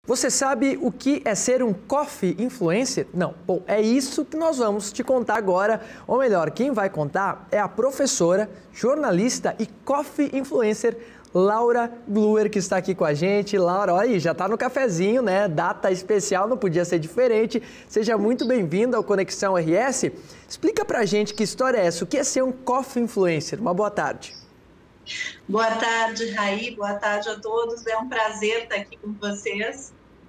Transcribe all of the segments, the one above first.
Você sabe o que é ser um coffee influencer? Não. Bom, é isso que nós vamos te contar agora. Ou melhor, quem vai contar é a professora, jornalista e coffee influencer Laura Gluer, que está aqui com a gente. Laura, olha aí, já está no cafezinho, né? Data especial, não podia ser diferente. Seja muito bem-vinda ao Conexão RS. Explica pra gente que história é essa, o que é ser um coffee influencer? Uma boa tarde. Boa tarde, Raí. Boa tarde a todos. É um prazer estar aqui com vocês.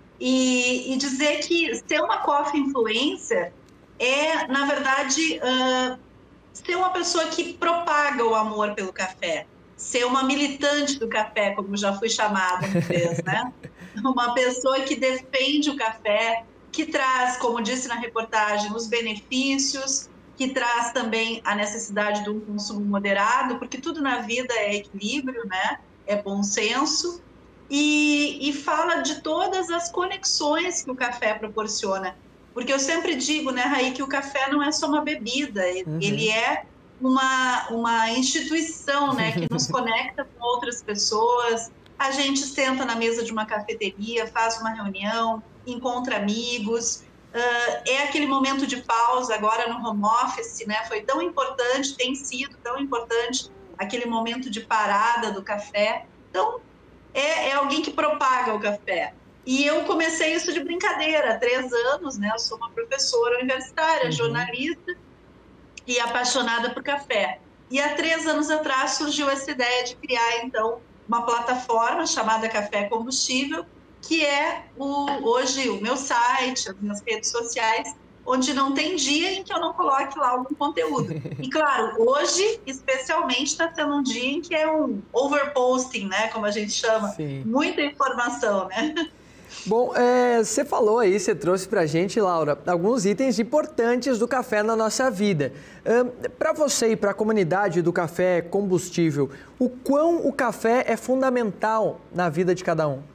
E dizer que ser uma coffee influencer é, na verdade, ser uma pessoa que propaga o amor pelo café. Ser uma militante do café, como já fui chamada uma vez, né? Uma pessoa que defende o café, que traz, como disse na reportagem, os benefícios, que traz também a necessidade de um consumo moderado, porque tudo na vida é equilíbrio, né? É bom senso, e fala de todas as conexões que o café proporciona. Porque eu sempre digo, né, Raí, que o café não é só uma bebida, ele é uma instituição, né, que nos conecta com outras pessoas. A gente senta na mesa de uma cafeteria, faz uma reunião, encontra amigos. É aquele momento de pausa agora no home office, né? Foi tão importante, tem sido tão importante aquele momento de parada do café. Então, é alguém que propaga o café. E eu comecei isso de brincadeira, há 3 anos, né? Eu sou uma professora universitária, jornalista e apaixonada por café. E há 3 anos atrás surgiu essa ideia de criar, então, uma plataforma chamada Café Combustível, que é hoje o meu site, as minhas redes sociais, onde não tem dia em que eu não coloque lá algum conteúdo. E claro, hoje, especialmente, está sendo um dia em que é um overposting, né, como a gente chama, Sim. Muita informação, né? Bom, você falou aí, você trouxe pra gente, Laura, alguns itens importantes do café na nossa vida. Para você e para a comunidade do café combustível, o quão o café é fundamental na vida de cada um?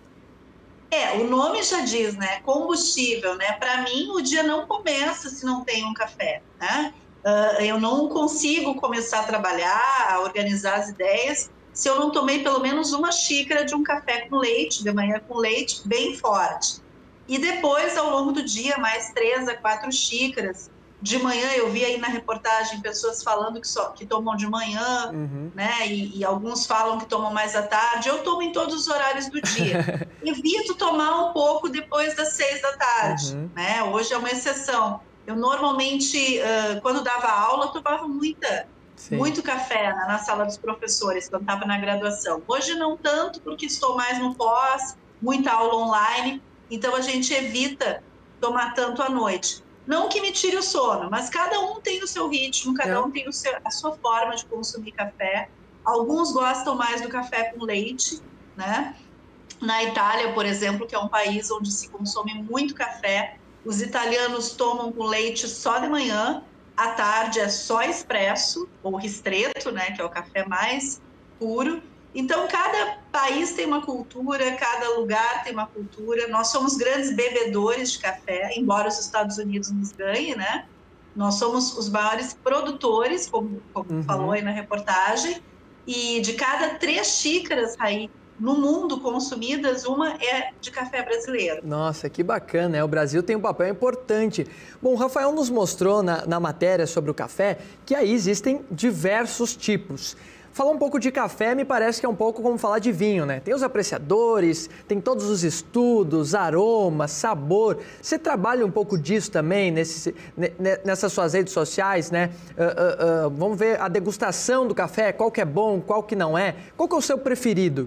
O nome já diz, né? Combustível, né? Para mim, o dia não começa se não tem um café, né? Eu não consigo começar a trabalhar, a organizar as ideias, se eu não tomei pelo menos uma xícara de um café com leite, de manhã com leite bem forte. E depois, ao longo do dia, mais 3 a 4 xícaras. De manhã, eu vi aí na reportagem pessoas falando que tomam de manhã, né? E alguns falam que tomam mais à tarde. Eu tomo em todos os horários do dia. Evito tomar um pouco depois das 6 da tarde, né? Hoje é uma exceção. Eu normalmente, quando dava aula, eu tomava muito café na sala dos professores, quando estava na graduação. Hoje não tanto, porque estou mais no pós, muita aula online, então a gente evita tomar tanto à noite. Não que me tire o sono, mas cada um tem o seu ritmo, cada um tem a sua forma de consumir café. Alguns gostam mais do café com leite, né? Na Itália, por exemplo, que é um país onde se consome muito café, os italianos tomam com leite só de manhã, à tarde é só expresso, ou ristretto, né, que é o café mais puro. Então, cada país tem uma cultura, cada lugar tem uma cultura. Nós somos grandes bebedores de café, embora os Estados Unidos nos ganhem, né? Nós somos os maiores produtores, como falou aí na reportagem, e de cada 3 xícaras, Raí, no mundo consumidas, uma é de café brasileiro. Nossa, que bacana, né? O Brasil tem um papel importante. Bom, o Rafael nos mostrou na matéria sobre o café que aí existem diversos tipos. Falar um pouco de café me parece que é um pouco como falar de vinho, né? Tem os apreciadores, tem todos os estudos, aroma, sabor. Você trabalha um pouco disso também nessas suas redes sociais, né? Vamos ver a degustação do café, qual que é bom, qual que não é. Qual que é o seu preferido?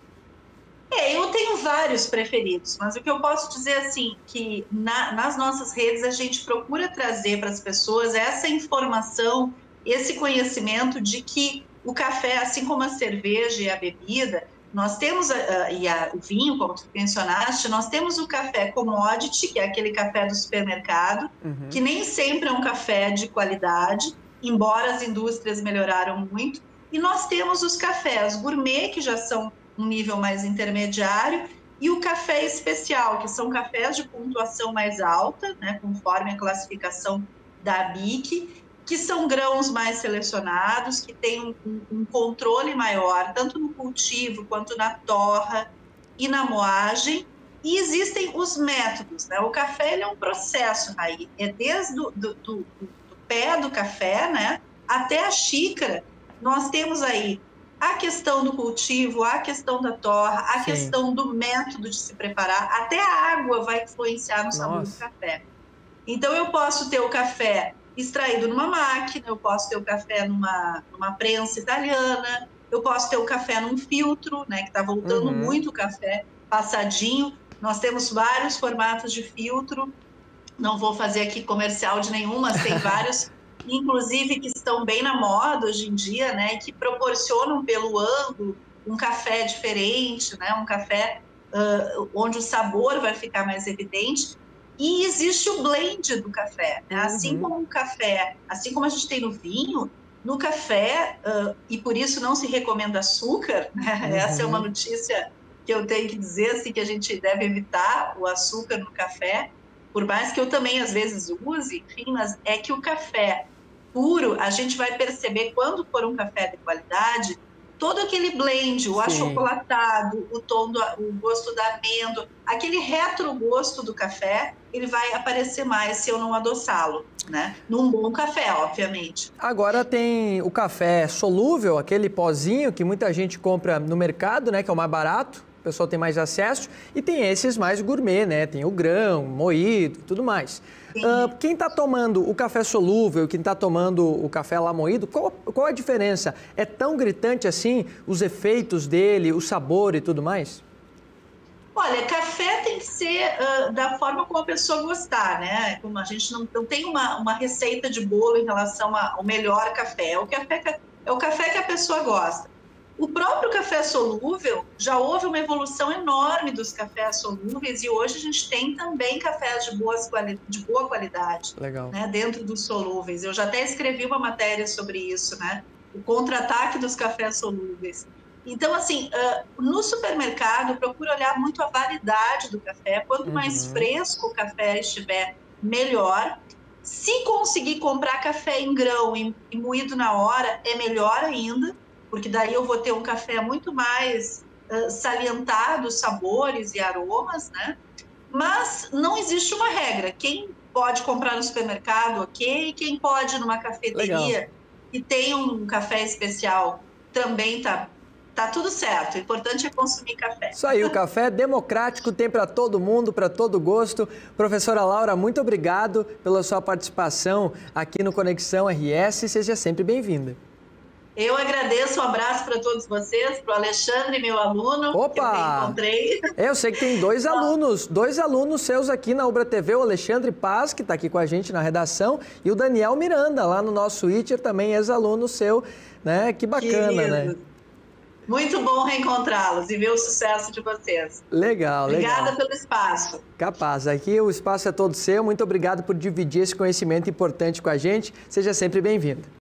Eu tenho vários preferidos, mas o que eu posso dizer assim, que nas nossas redes a gente procura trazer para as pessoas essa informação, esse conhecimento de que o café, assim como a cerveja e a bebida, nós temos o vinho, como tu mencionaste, nós temos o café commodity, que é aquele café do supermercado, que nem sempre é um café de qualidade, embora as indústrias melhoraram muito, e nós temos os cafés gourmet, que já são um nível mais intermediário, e o café especial, que são cafés de pontuação mais alta, né, conforme a classificação da ABIC, que são grãos mais selecionados, que têm um controle maior, tanto no cultivo, quanto na torra e na moagem, E existem os métodos, né? O café ele é um processo, Raí. É desde do pé do café, né, até a xícara. Nós temos aí a questão do cultivo, a questão da torra, a Sim. questão do método de se preparar, até a água vai influenciar no sabor do café. Então, eu posso ter o café extraído numa máquina, eu posso ter o café numa prensa italiana, eu posso ter o café num filtro, né, que está voltando muito o café passadinho. Nós temos vários formatos de filtro, não vou fazer aqui comercial de nenhum, mas tem vários, inclusive, que estão bem na moda hoje em dia, né, que proporcionam pelo ângulo um café diferente, né, um café onde o sabor vai ficar mais evidente. E existe o blend do café, né? Assim como o café, assim como a gente tem no vinho, no café, e por isso não se recomenda açúcar, né? Essa é uma notícia que eu tenho que dizer, assim, que a gente deve evitar o açúcar no café, por mais que eu também às vezes use, enfim, mas é que o café puro, a gente vai perceber quando for um café de qualidade, todo aquele blend, o achocolatado, o gosto da amêndoa, aquele retrogosto do café, ele vai aparecer mais se eu não adoçá-lo, né? Num bom café, obviamente. Agora tem o café solúvel, aquele pozinho que muita gente compra no mercado, né? Que é o mais barato, o pessoal tem mais acesso. E tem esses mais gourmet, né? Tem o grão, moído e tudo mais. Quem está tomando o café solúvel, quem está tomando o café lá moído, qual a diferença? É tão gritante assim os efeitos dele, o sabor e tudo mais? Olha, café tem que ser da forma como a pessoa gostar, né? Como a gente não tem uma receita de bolo em relação ao melhor café. É o café que a pessoa gosta. O próprio café solúvel, já houve uma evolução enorme dos cafés solúveis e hoje a gente tem também cafés de boa qualidade. Legal. Né, dentro dos solúveis. Eu já até escrevi uma matéria sobre isso, né? O contra-ataque dos cafés solúveis. Então, assim, no supermercado, procura olhar muito a validade do café. Quanto mais fresco o café estiver, melhor. Se conseguir comprar café em grão e moído na hora, é melhor ainda, porque daí eu vou ter um café muito mais salientado, sabores e aromas, né? Mas não existe uma regra. Quem pode comprar no supermercado, ok. Quem pode ir numa cafeteria e tem um café especial, também tá tudo certo. O importante é consumir café. Isso aí, o café é democrático, tem para todo mundo, para todo gosto. Professora Laura, muito obrigado pela sua participação aqui no Conexão RS. Seja sempre bem-vinda. Eu agradeço, um abraço para todos vocês, para o Alexandre, meu aluno, que eu reencontrei. Eu sei que tem dois alunos seus aqui na Ubra TV, o Alexandre Paz, que está aqui com a gente na redação, e o Daniel Miranda, lá no nosso Twitter, também ex-aluno seu, né? Que bacana, né? Muito bom reencontrá-los e ver o sucesso de vocês. Legal, Obrigada pelo espaço. Capaz, aqui o espaço é todo seu, muito obrigado por dividir esse conhecimento importante com a gente, seja sempre bem-vindo.